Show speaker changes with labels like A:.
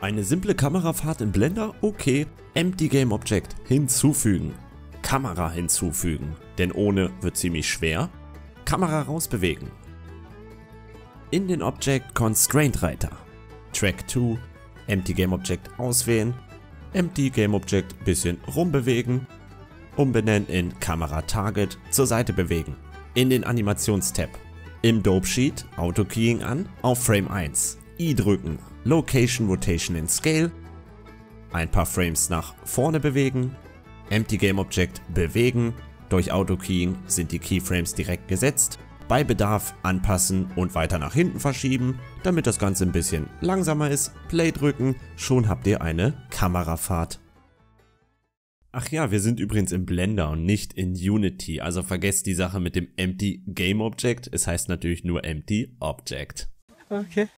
A: Eine simple Kamerafahrt in Blender? Okay. Empty Game Object hinzufügen. Kamera hinzufügen, denn ohne wird ziemlich schwer. Kamera rausbewegen. In den Object Constraint Reiter. Track 2. Empty Game Object auswählen. Empty Game Object bisschen rumbewegen. Umbenennen in Kamera Target, zur Seite bewegen. In den Animationstab. Im Dope Sheet Auto-Keying an, auf Frame 1. I drücken, Location, Rotation in Scale. Ein paar Frames nach vorne bewegen. Empty Game Object bewegen. Durch Auto-Keying sind die Keyframes direkt gesetzt. Bei Bedarf anpassen und weiter nach hinten verschieben, damit das Ganze ein bisschen langsamer ist. Play drücken, schon habt ihr eine Kamerafahrt. Ach ja, wir sind übrigens in Blender und nicht in Unity, also vergesst die Sache mit dem Empty Game Object, es heißt natürlich nur Empty Object.
B: Okay.